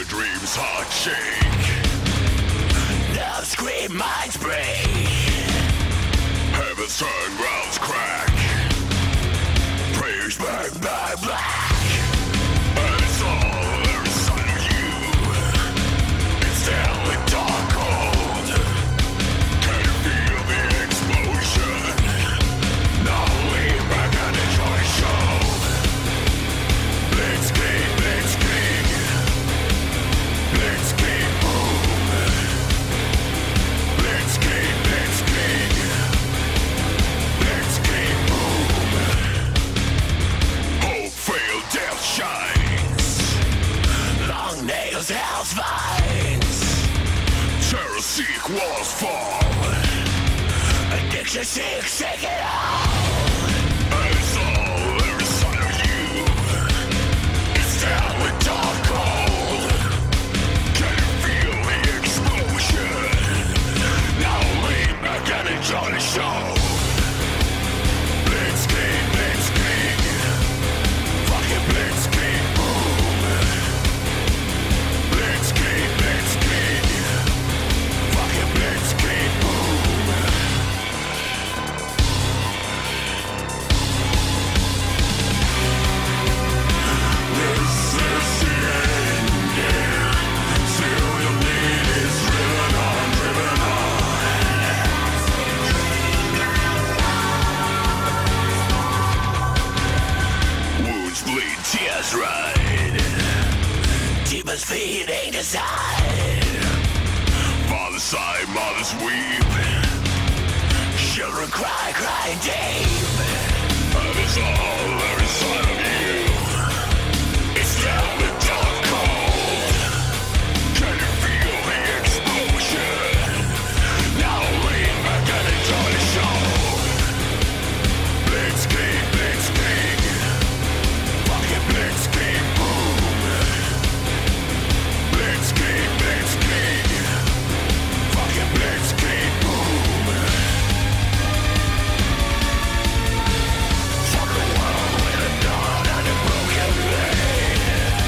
dreams heart shake. Now scream minds break. Heaven's turn, grounds crack. Prayers burn, burn black. And it's all there inside of you. It's deadly dark cold. Can you feel the explosion? Now lean back and enjoy the show. Blitzkrieg, Blitzkrieg. Blitzkrieg, boom. Blitzkrieg, Blitzkrieg. Blitzkrieg, boom. Hope failed, death shines. Long nails, hell's vines. Terror seek, walls fall. Addiction seek, shake it all. And it's all there inside of you. It's down with dark cold. Can you feel the explosion? Now lean back and enjoy the show. Blitzkrieg, Blitzkrieg. Fucking Blitzkrieg, boom. Blitzkrieg, Blitzkrieg. Fucking Blitzkrieg, boom. This is the end, yeah. Still your need is driven on, driven on. Wounds bleed, tears ride. Demons feeding desire. Fathers sigh, mothers weep. Children cry, crying deep. And it's all there inside of you. It's down with dark cold. Can you feel the explosion? Now lean back and enjoy the show. Blitzkrieg, Blitzkrieg. Fucking Blitzkrieg, boom. Blitzkrieg, Blitzkrieg. Fucking Blitzkrieg, boom. Fuck the world with a dawn and a broken blade.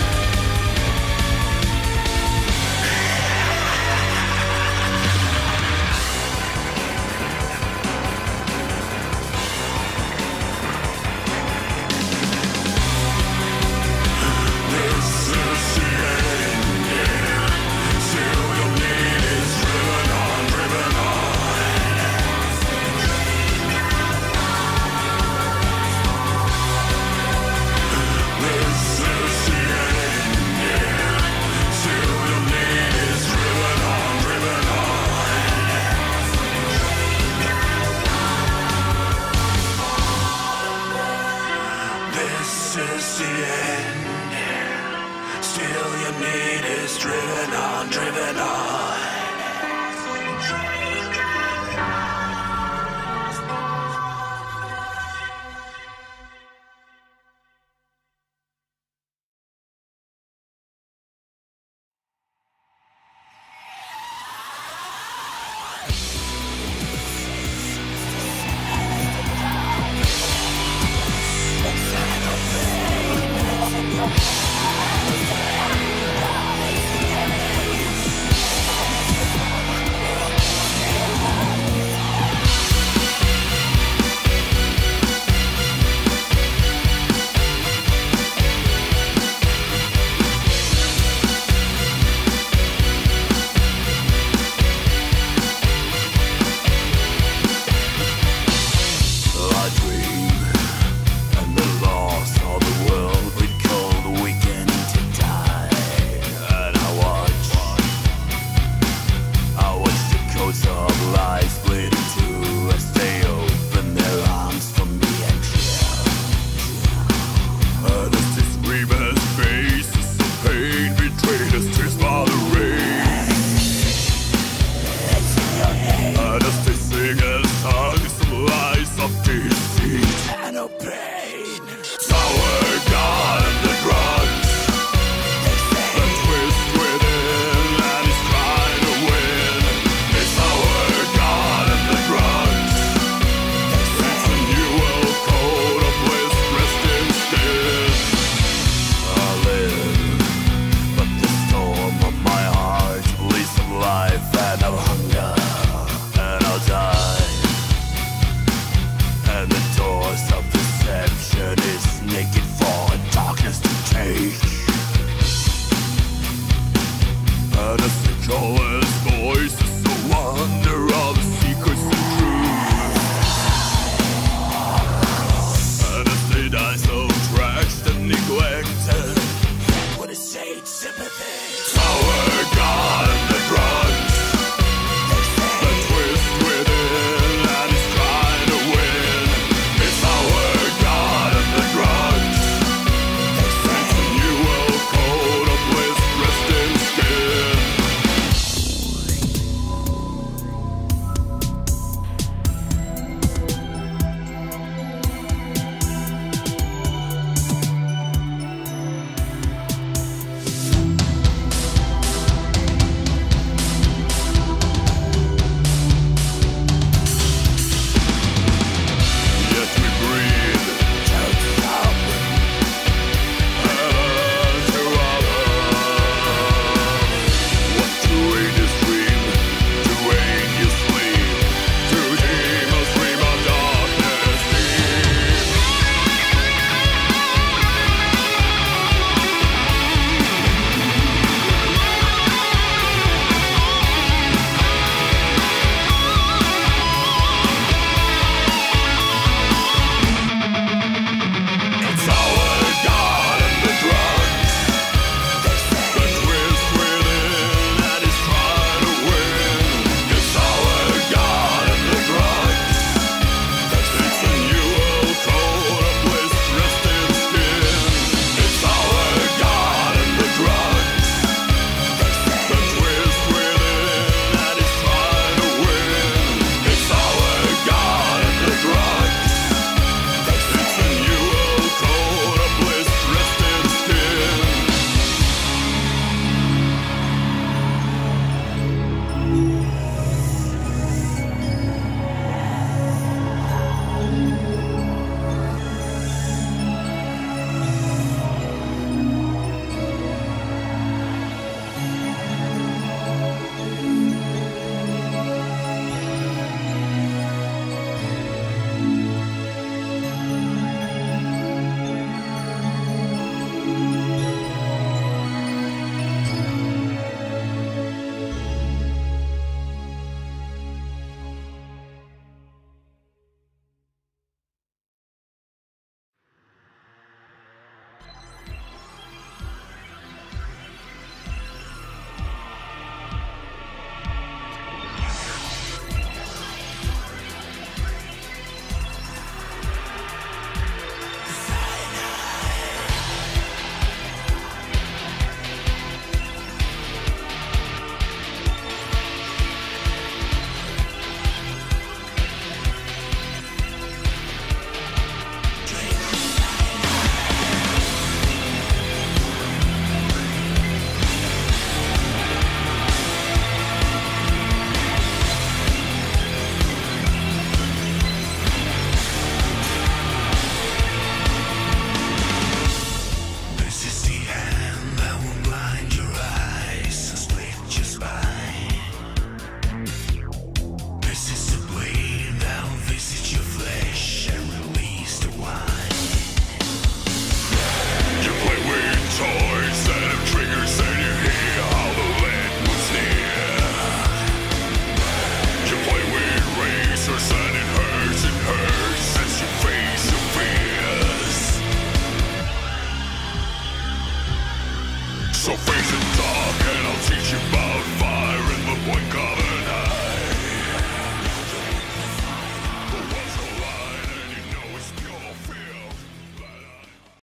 This is the end, yeah. Still your need is driven on, driven on. This is the end, yeah. Still your need is driven on, driven on. This is the end. Still your need is driven on, driven on. Soulless voices, the wonder of the secrets and truth. And as they die so trashed and neglected, What is sage sympathy? our God and the drugs, the twist within and is trying to win. It's our God and the drugs. It's a new world code of bliss dressed in skin. Yet we breathe heaven to others. What doing is dream, doing is sleep. To demons dream of darkness deep. It's our God and the drugs, the twist within and is trying to win. It's our God and the drugs. It's a new world code of bliss dressed in skin. It's our God and the drugs, the twist within and is trying to win. It's our God and the drugs. It's a new world code of bliss dressed in skin. This is the hand that will blind your eyes and split your spine. This is the blade that will visit your flesh and release the wine. You play with toys that have triggers and you hear how the lead was near. You play with razors and it hurts as you face your fears. So face it, dog.